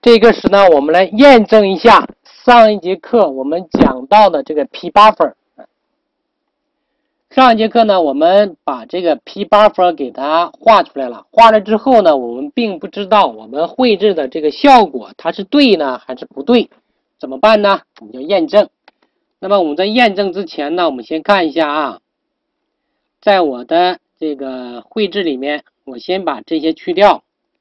这个时呢，我们来验证一下上一节课我们讲到的这个 P buffer。上一节课呢，我们把这个 P buffer 给它画出来了。画了之后呢，我们并不知道我们绘制的这个效果它是对呢还是不对，怎么办呢？我们就验证。那么我们在验证之前呢，我们先看一下啊，在我的这个绘制里面，我先把这些去掉。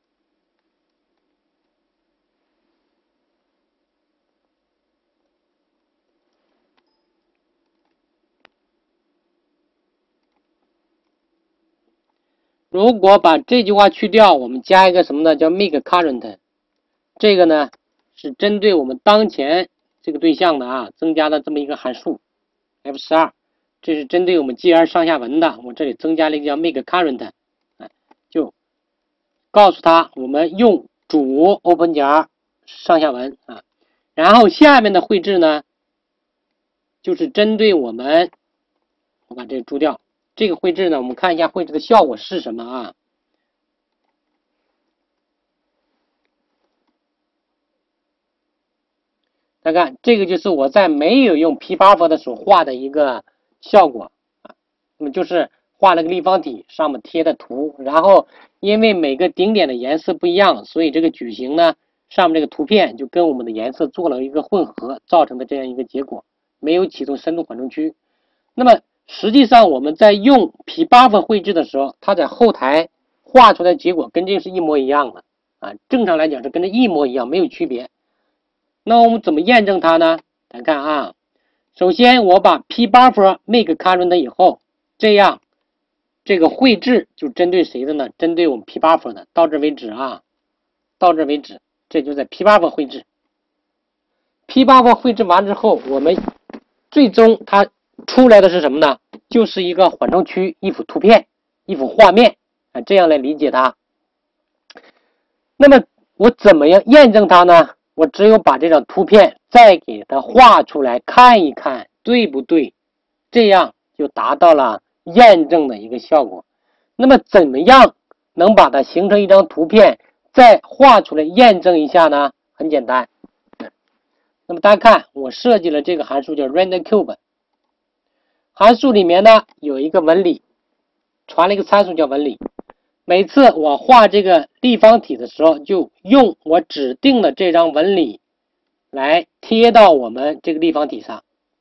如果把这句话去掉，我们加一个什么呢？叫 make current。这个呢是针对我们当前这个对象的啊，增加的这么一个函数 F12，这是针对我们 GR 上下文的。我这里增加了一个叫 make current， 就告诉他我们用主 open 夹上下文啊，然后下面的绘制呢，就是针对我们，我把这个注掉。这个绘制呢，我们看一下绘制的效果是什么啊？大家看，这个就是我在没有用 P buffer 的时候画的一个效果啊。那么就是画了个立方体，上面贴的图，然后因为每个顶点的颜色不一样，所以这个矩形呢，上面这个图片就跟我们的颜色做了一个混合，造成的这样一个结果，没有启动深度缓冲区。那么实际上我们在用 P buffer 绘制的时候，它在后台画出来的结果跟这个是一模一样的啊。正常来讲是跟这一模一样，没有区别。那我们怎么验证它呢？大家看啊，首先我把 P buffer make current 以后，这样这个绘制就针对谁的呢？针对我们 P buffer 的。到这为止啊，到这为止，这就在 P buffer 绘制。P buffer 绘制完之后，我们最终它出来的是什么呢？就是一个缓冲区，一幅图片，一幅画面啊，这样来理解它。那么我怎么样验证它呢？我只有把这张图片再给它画出来看一看，对不对？这样就达到了验证的一个效果。那么怎么样能把它形成一张图片，再画出来验证一下呢？很简单。那么大家看，我设计了这个函数叫 renderCube。函数里面呢有一个纹理，传了一个参数叫纹理。每次我画这个立方体的时候，就用我指定的这张纹理来贴到我们这个立方体上。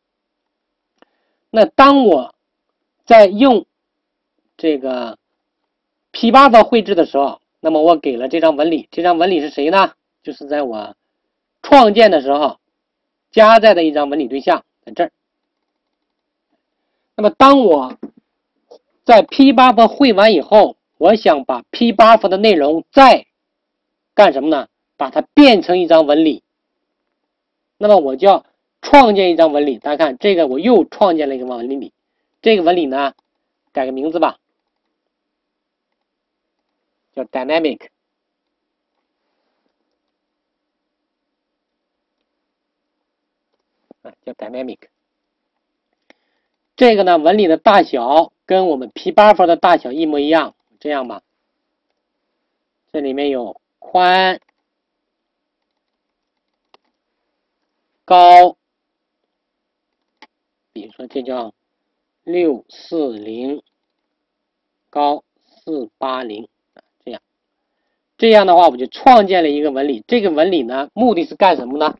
那当我在用这个 P buffer 绘制的时候，那么我给了这张纹理，这张纹理是谁呢？就是在我创建的时候加载的一张纹理对象，在这儿。那么当我在 P buffer 绘完以后，我想把 P buffer 的内容再干什么呢？把它变成一张纹理。那么我就要创建一张纹理。大家看，这个我又创建了一个纹理。这个纹理呢，改个名字吧，叫 dynamic。叫 dynamic。这个呢，纹理的大小跟我们 P buffer 的大小一模一样。这样吧，这里面有宽、高，比如说这叫640，高480，这样的话我就创建了一个纹理。这个纹理呢，目的是干什么呢？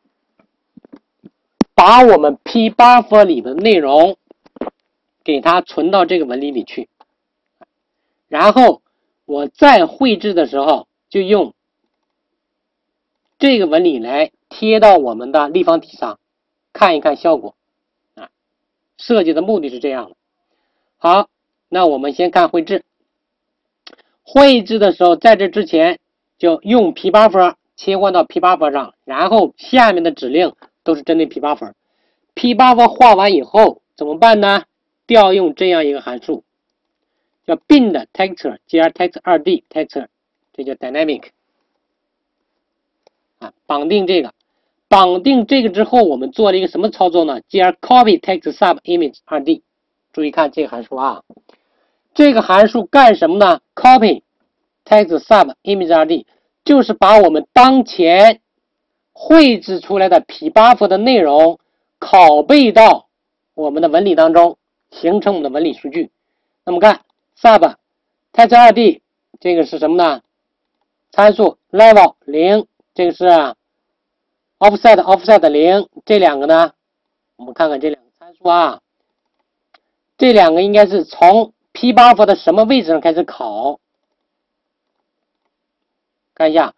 把我们 P buffer 里的内容给它存到这个纹理里去，然后我再绘制的时候就用这个纹理来贴到我们的立方体上，看一看效果啊。设计的目的是这样的。好，那我们先看绘制。绘制的时候，在这之前就用 P buffer 切换到 P buffer 上，然后下面的指令都是针对 P buffer。P buffer 画完以后怎么办呢？调用这样一个函数，叫 bind texture gr text 2D texture， 这叫 dynamic 啊，绑定这个。绑定这个之后，我们做了一个什么操作呢 ？gr copy text sub image 2D。注意看这个函数啊，这个函数干什么呢 ？copy text sub image 2D， 就是把我们当前绘制出来的 P8F 的内容拷贝到我们的纹理当中，形成我们的纹理数据。那么看 sub text2d 这个是什么呢？参数 level 0，这个是 offset 0，这两个呢，我们看看这两个参数啊，这两个应该是从 P8F 的什么位置上开始拷？看一下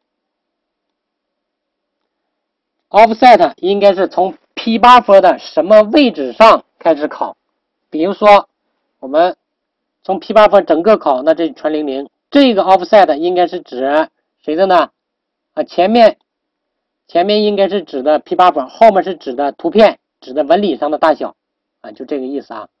，offset 应该是从 P8F 的什么位置上开始拷？比如说，我们从 P8F 整个拷，那这纯00，这个 offset 应该是指谁的呢？前面应该是指的 P8F， 后面是指的图片，指的纹理上的大小啊，就这个意思啊。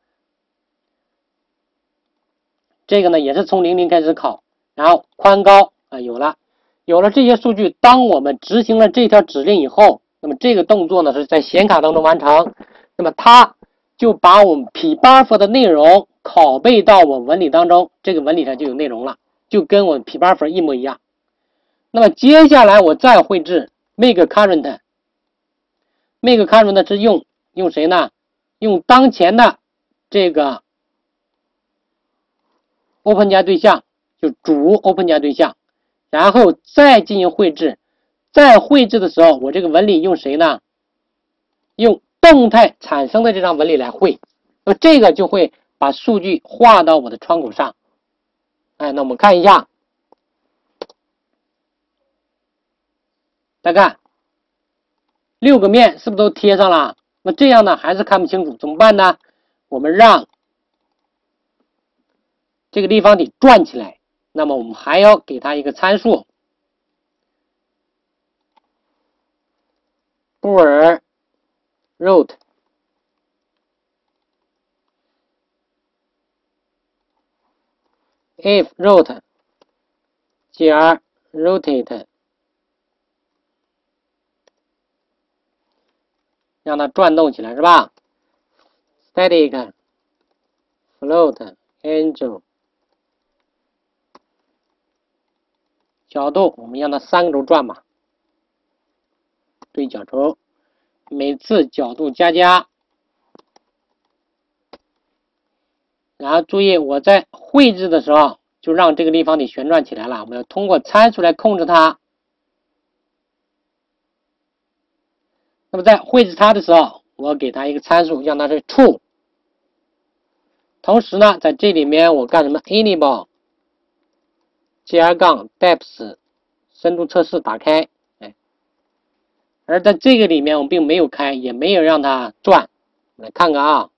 这个呢也是从00开始拷，然后宽高啊有了这些数据，当我们执行了这条指令以后，那么这个动作呢是在显卡当中完成，那么它就把我们 P8F 的内容拷贝到我纹理当中，这个纹理上就有内容了，就跟我们 P8F 一模一样。那么接下来我再绘制 make current 是用谁呢？用当前的这个 open 加对象，就主 open 加对象，然后再进行绘制。在绘制的时候，我这个纹理用谁呢？用动态产生的这张纹理来绘，那么这个就会把数据画到我的窗口上。哎，那我们看一下，再看6个面是不是都贴上了？那这样呢还是看不清楚，怎么办呢？我们让这个立方体转起来，那么我们还要给它一个参数，布尔 root if root 加 rotate， 让它转动起来是吧？ static float angle 角度，我们让它3个轴转吧，对角轴，每次角度加，然后注意我在绘制的时候就让这个立方体旋转起来了，我们要通过参数来控制它。那么在绘制它的时候，我给它一个参数，让它是 true。同时呢，在这里面我干什么 enable -depth 深度测试打开，而在这个里面我们并没有开，也没有让它转。来看看啊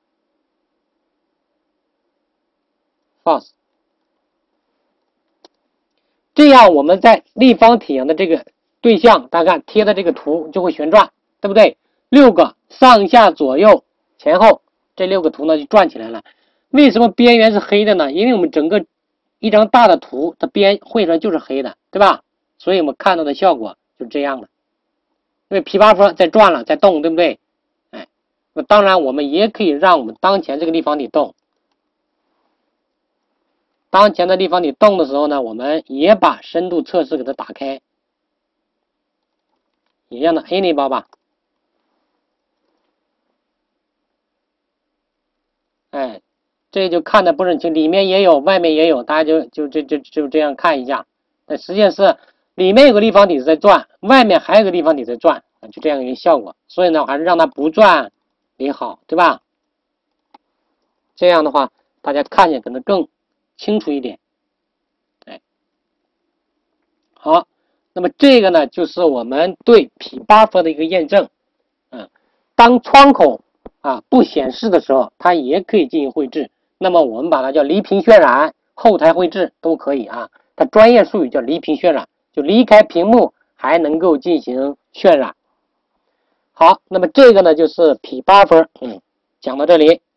，false。这样我们在立方体上的这个对象，大家看贴的这个图就会旋转，对不对？6个上下左右前后这6个图呢就转起来了。为什么边缘是黑的呢？因为我们整个一张大的图，它边绘出来就是黑的，对吧？所以我们看到的效果就是这样的。因为 P8F 在转了，在动，对不对？哎，那当然我们也可以让我们当前这个立方体动。当前的立方体动的时候呢，我们也把深度测试给它打开，也让它 enable 吧。哎，这就看的不是很清，里面也有，外面也有，大家就这样看一下。但实际上是里面有个立方体是在转，外面还有个立方体在转，就这样一个效果。所以呢，还是让它不转为好，对吧？这样的话，大家看起来可能更清楚一点。哎，好，那么这个呢，就是我们对 P8F 的一个验证。当窗口不显示的时候，它也可以进行绘制。那么我们把它叫离屏渲染、后台绘制都可以啊。它专业术语叫离屏渲染，就离开屏幕还能够进行渲染。好，那么这个呢就是 P8F，讲到这里。